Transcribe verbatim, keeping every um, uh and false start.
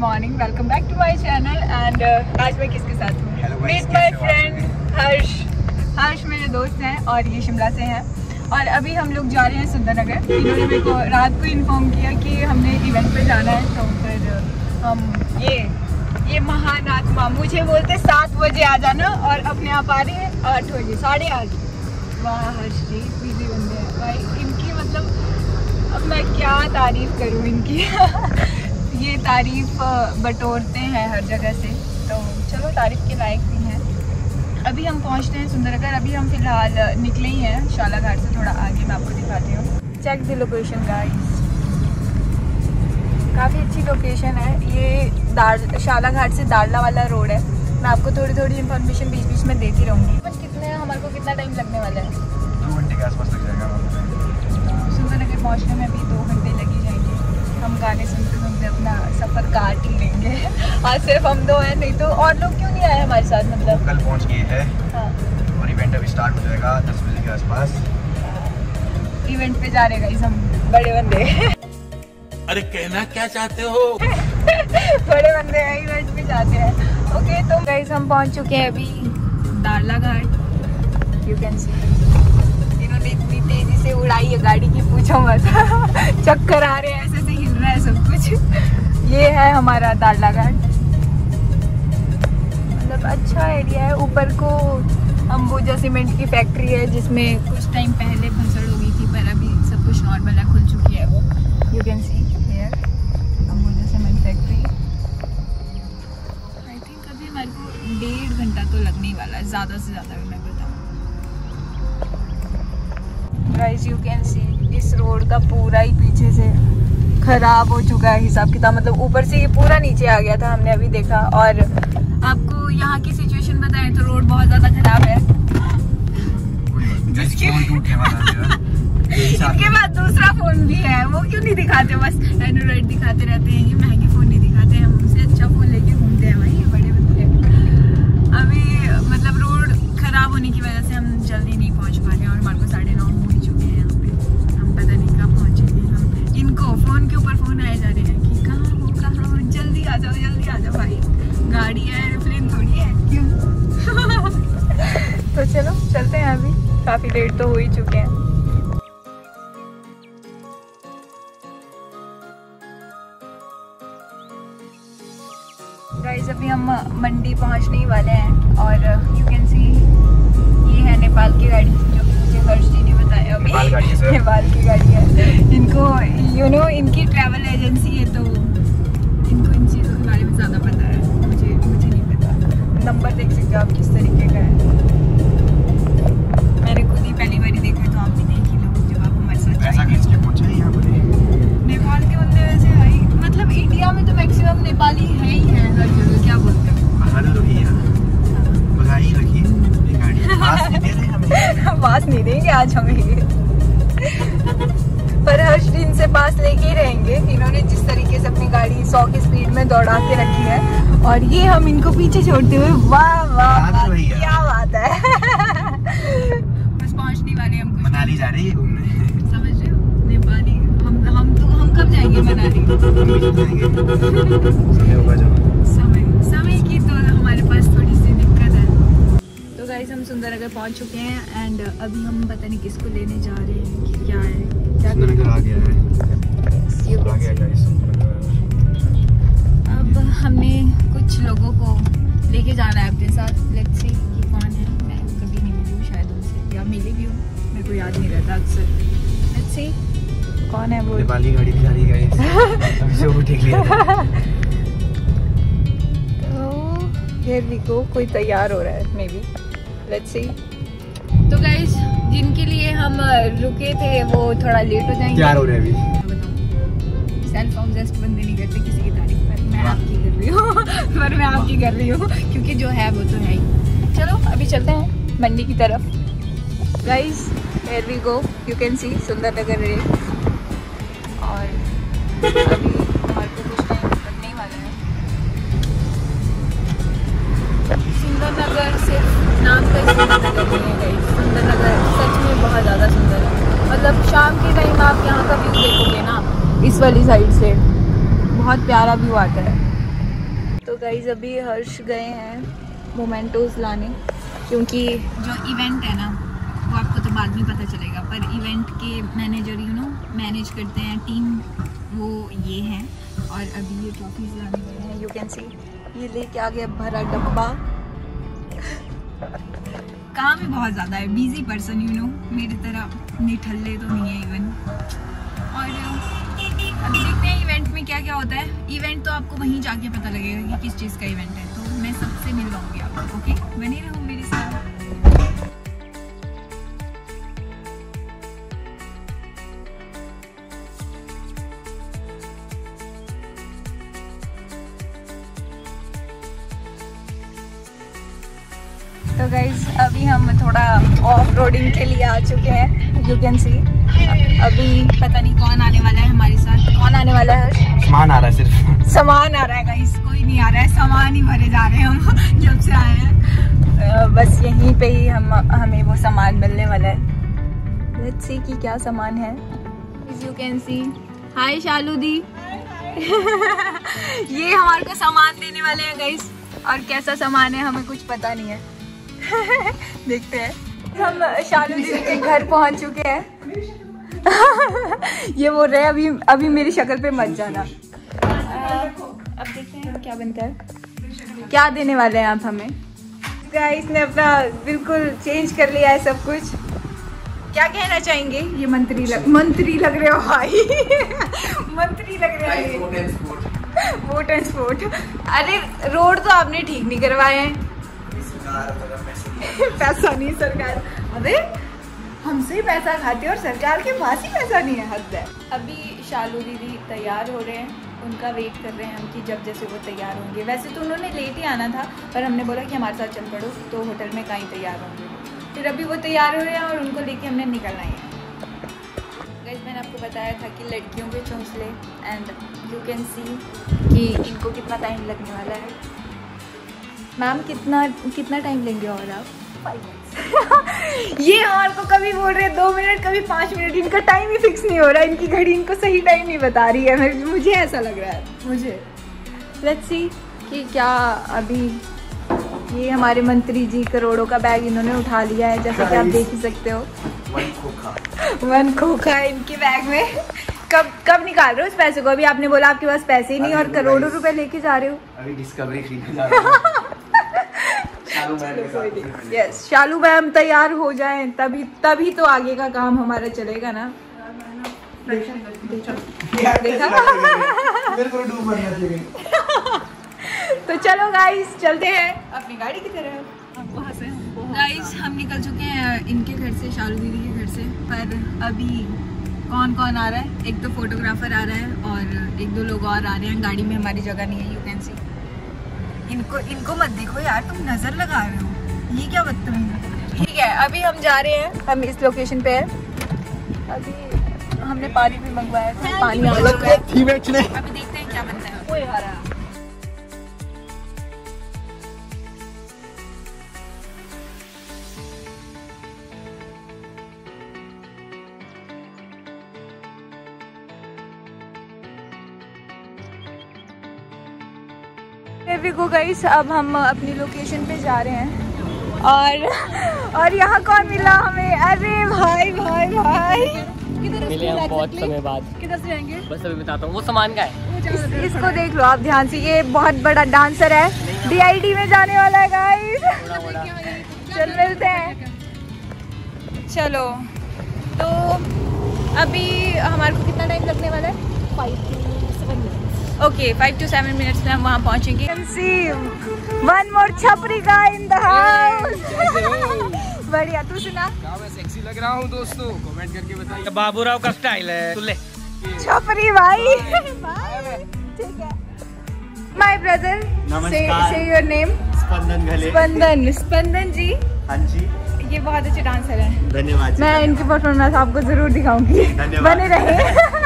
Morning, welcome back to my channel. And आज मैं किसके साथ हूँ? Meet my friend Harsh. Harsh मेरे दोस्त हैं और ये शिमला से हैं। और अभी हम लोग जा रहे हैं सुंदरनगर। इन्होंने मेरे को रात को इन्फॉर्म किया कि हमने इवेंट पे जाना है, तो फिर हम ये ये महान आत्मा मुझे बोलते सात बजे आ जाना और अपने आप आ रही है आठ बजे साढ़े आठ। वाह हर्ष जी, बिजी बंदे हैं भाई। इनकी मतलब अब मैं क्या तारीफ करूँ इनकी ये तारीफ बटोरते हैं हर जगह से, तो चलो तारीफ के लायक भी हैं। अभी हम पहुंचते हैं सुंदरनगर। अभी हम फिलहाल निकले ही हैं शाला घाट से, थोड़ा आगे मैं आपको दिखाती हूँ। चेक द लोकेशन गाइस, काफ़ी अच्छी लोकेशन है। ये दार शाला घाट से दारला वाला रोड है। मैं आपको थोड़ी थोड़ी इन्फॉर्मेशन बीच बीच में देती रहूँगी। बस कितने हमारे को कितना टाइम लगने वाला है? दो घंटे के आसपास लग जाएगा। सुंदरनगर पहुँचने में भी दो घंटे लगी जाएंगे। हम गाने सुनते सुनते अपना सफ़र काट ही लेंगे। आज सिर्फ हम दो हैं, नहीं तो और लोग क्यों नहीं आए हमारे साथ? मतलब कल पहुँच गए है। हाँ, और इवेंट अभी स्टार्ट हो जाएगा दस बजे के आसपास। इवेंट पे जा रहे गाइस हम बड़े बंदे। अरे कहना क्या चाहते हो? बड़े बंदे हैं, इवेंट पे जाते हैं। ओके तो गाइस हम पहुंच चुके हैं अभी दारला घाट। यू कैन सी इन्होंने इतनी तेजी से उड़ाई है गाड़ी की, पूछो मत। चक्कर आ रहे हैं, ऐसे ऐसे हिल रहा है सब कुछ। ये है हमारा दारला घाट। मतलब अच्छा एरिया है। ऊपर को अंबुजा सीमेंट की फैक्ट्री है, जिसमें कुछ टाइम पहले भसड़ हो गई थी, पर अभी सब कुछ नॉर्मल है, खुल चुकी है वो। You can see here Ambuja cement factory. I think अभी हमारे को डेढ़ घंटा तो लगने ही वाला है, ज़्यादा से ज़्यादा मैं बताऊँ। गाइस यू कैन सी इस रोड का पूरा ही पीछे से खराब हो चुका है हिसाब किताब। मतलब ऊपर से ये पूरा नीचे आ गया था, हमने अभी देखा। और आपको यहाँ की सिचुएशन बताएं तो रोड बहुत ज़्यादा खराब है। जिसके इनके बाद दूसरा फोन भी है, वो क्यों नहीं दिखाते? बस एंड्रॉइड दिखाते रहते हैं, ये महंगे फोन नहीं दिखाते हैं। हमसे अच्छा फोन लेके घूमते हैं भाई, ये बड़े बंदे हैं। अभी मतलब रोड खराब होने की वजह से हम जल्दी नहीं पहुंच पा रहे हैं और हमारे को साढ़े नौ हो ही चुके हैं यहाँ पे। हम पता नहीं कब पहुंचेंगे। हम इनको फोन के ऊपर फोन आए जा रहे हैं कि कहाँ हो कहाँ हो, जल्दी आ जाओ जल्दी आ जाओ भाई। गाड़ी है, एयरप्लेन थोड़ी है, क्यों? तो चलो चलते हैं, अभी काफ़ी लेट तो हो ही चुके हैं। गाइस अभी हम मंडी पहुंचने ही वाले हैं और यू कैन सी ये है नेपाल की गाड़ी, जो कि मुझे हर्ष जी ने बताया अभी। नेपाल गाड़ी है, नेपाल की गाड़ी है। इनको यू नो इनकी ट्रैवल एजेंसी है, तो इनको इन चीज़ों के बारे में ज़्यादा पता है। मुझे मुझे नहीं पता। नंबर देख सकते हो आप किस तरीके का है। मैंने खुद ही पहली बार देखा, तो आप भी देख ही लो जब आप हमारे साथ पैसा खींच के पहुंचे यहाँ पर। नेपाल के बंदे वैसे है ही, मतलब इंडिया में तो मैक्सिमम नेपाली है ही है हर जगह। क्या बोलते हो? हर लोग ही बधाई रखिए, पास नहीं दे रहे हमें। पास नहीं देंगे आज हमें, पर हर्ष दिन से पास लेके ही रहेंगे। इन्होंने जिस तरीके से अपनी गाड़ी सौ की स्पीड में दौड़ा के रखी है और ये हम इनको पीछे छोड़ते हुए, वाह वाह क्या बात है। बस पहुंचने वाले हम, मनाली जा रही है घूमने, समझ रहे हो? नेपाली हम हम तो हम कब जाएंगे मनाली? समय होगा जब। समय समय की तो हमारे पास थोड़ी सी दिक्कत है। तो गाइस हम सुंदरनगर पहुंच चुके हैं एंड अभी हम पता नहीं किसको लेने जा रहे हैं कि क्या है। क्या सुंदरनगर आ गया है, आ गया गाइस सुंदरनगर। अब हमने कुछ लोगों को लेके जाना है अपने साथ। लेट्स सी कि कौन है। मैं कभी नहीं मिली हूँ शायद उनसे, या मिली भी हूँ, मेरे को याद नहीं रहता अक्सर। लेट्स सी कौन है वो। नेपाली गाड़ी भी जा रही है गाइस, अभी से वो ठीक लिया था। हियर वी गो, कोई तैयार हो रहा है मे बी, लेट्स सी। तो गाइस जिनके लिए हम रुके थे वो थोड़ा लेट हो जाएंगे। तैयार हो रहे हैं अभी। बताऊँ, सेल्फ ऑब्सेस्ड बंदे नहीं करते किसी की तारीफ, पर मैं आपकी कर रही हूँ। पर मैं आपकी कर रही हूँ क्योंकि जो है वो तो है ही। चलो अभी चलते हैं मंडी की तरफ। Guys here we go, you can see Sundernagar rail. और अभी हमारे को कुछ टाइम लगने ही वाला है। सुंदरनगर सिर्फ नाम का सुंदरनगर नहीं है गाइस, सुंदरनगर सच में बहुत ज़्यादा सुंदर है। मतलब शाम के टाइम आप यहाँ का व्यू देखोगे ना, इस वाली साइड से बहुत प्यारा व्यू आता है। तो गाइस अभी हर्ष गए हैं मोमेंटोज लाने, क्योंकि जो इवेंट है ना वो आपको तो बाद में पता चलेगा, पर इवेंट के मैनेजर यू नो मैनेज करते हैं टीम, वो ये हैं। और अभी ये ट्रॉफीज लाने गए हैं, यू कैन सी ये लेके आ गया भरा डब्बा। काम ही बहुत ज़्यादा है, बिजी पर्सन यू नो, मेरी तरह निठल्ले तो नहीं है इवन। और अभी देखते हैं इवेंट में क्या क्या होता है। इवेंट तो आपको वहीं जाके पता लगेगा कि किस चीज़ का इवेंट है, तो मैं सबसे मिलवाऊंगी आपको। ओके, बने रहो मेरे साथ। तो गाइज अभी हम थोड़ा ऑफ रोडिंग के लिए आ चुके हैं, यू कैन सी। अभी पता नहीं कौन आने वाला है हमारे साथ, कौन आने वाला है? सामान आ रहा है, सिर्फ सामान आ रहा है गाइस, कोई नहीं आ रहा है, सामान ही भरे जा रहे हैं हम जब से आए हैं। बस यहीं पे ही हम हमें वो सामान मिलने वाला है। लेट्स सी कि क्या सामान है। You can see. Hi Shalu दी। ये हमारे को सामान देने वाले हैं गाइस, और कैसा सामान है हमें कुछ पता नहीं है। देखते हैं। हम शालू दीदी के घर पहुंच चुके हैं। ये बोल रहे हैं अभी अभी मेरी शक्ल पे मत जाना। अब देखते हैं क्या बनता है, क्या देने वाले हैं आप हमें। गाइस ने अपना बिल्कुल चेंज कर लिया है सब कुछ। क्या कहना चाहेंगे? ये मंत्री लग मंत्री लग रहे हो भाई। मंत्री लग रहे हो। Vote and support. अरे रोड तो आपने ठीक नहीं करवाए हैं। पैसा नहीं सरकार, अरे हमसे ही पैसा खाते और सरकार के पास ही पैसा नहीं है, हद है। अभी शालू दीदी तैयार हो रहे हैं, उनका वेट कर रहे हैं हम कि जब जैसे वो तैयार होंगे। वैसे तो उन्होंने लेट ही आना था, पर हमने बोला कि हमारे साथ चल पड़ो, तो होटल में कहीं तैयार होंगे। फिर अभी वो तैयार हो रहे हैं और उनको लेके हमने निकलना ही है। गाइस मैंने आपको बताया था कि लड़कियों के चौंसले, एंड यू कैन सी कि इनको कितना टाइम लगने वाला है। मैम कितना कितना टाइम लेंगे और आप? Five minutes. ये हमारे को कभी बोल रहे हैं दो मिनट, कभी पाँच मिनट, इनका टाइम ही फिक्स नहीं हो रहा है। इनकी घड़ी इनको सही टाइम नहीं बता रही है, मुझे ऐसा लग रहा है मुझे। लेट्स सी कि क्या अभी ये हमारे मंत्री जी करोड़ों का बैग इन्होंने उठा लिया है, जैसे कि आप देख ही सकते हो। वन खोखा वन खोखा है इनके बैग में। कब कब निकाल रहे हो उस पैसे को? अभी आपने बोला आपके पास पैसे ही नहीं और करोड़ों रुपए लेके जा रहे हो। अभी डिस्कवरी खरीदने जा रहे हैं। यस, शालू मैम तैयार हो जाएं, तभी तभी तो आगे का काम हमारा चलेगा ना। देखा देखा मेरे को डूब मरना चाहिए। तो चलो गाइस चलते हैं अपनी गाड़ी की तरफ। वहाँ से गाइस हम निकल चुके हैं इनके घर से, शालू दीदी के घर से। पर अभी कौन कौन आ रहा है? एक तो फोटोग्राफर आ रहा है और एक दो लोग और आ रहे हैं। गाड़ी में हमारी जगह नहीं है, यू कैन सी। इनको इनको मत देखो यार, तुम नजर लगा रहे हो, ये क्या बदतमीज। ठीक है अभी हम जा रहे हैं, हम इस लोकेशन पे हैं। अभी हमने पानी भी मंगवाया था, पानी आ चुका है। अभी देखते हैं क्या बनता है। कोई आ रहा है। देखो गाइस अब हम अपनी लोकेशन पे जा रहे हैं, और और यहाँ कौन मिला हमें? अरे भाई भाई भाई मिले हम बहुत समय बाद। किधर से जाएंगे? बस अभी बताता हूँ। वो सामान का है। इस, इसको देख लो आप ध्यान से, ये बहुत बड़ा डांसर है, डी आई डी में जाने वाला है गाइस। चल मिलते हैं। चलो तो अभी हमारे को कितना टाइम लगने वाला है? Five to seven minutes. Okay five to seven minutes में हम वहाँ पहुँचेंगे। वन मोर छपरी गाय इन द हाउस। बढ़िया, तू सुना? मैं सेक्सी लग रहा हूँ दोस्तों? कमेंट करके बताइए। बाबूराव का स्टाइल है। तू ले छपरी भाई। ठीक है। My brother, say your name? Spandan Ghale. Spandan Spandan ji. हाँ जी। ये बहुत अच्छे डांसर हैं। धन्यवाद। मैं इनकी परफॉर्मेंस आपको जरूर दिखाऊंगी। धन्यवाद। बने रहे।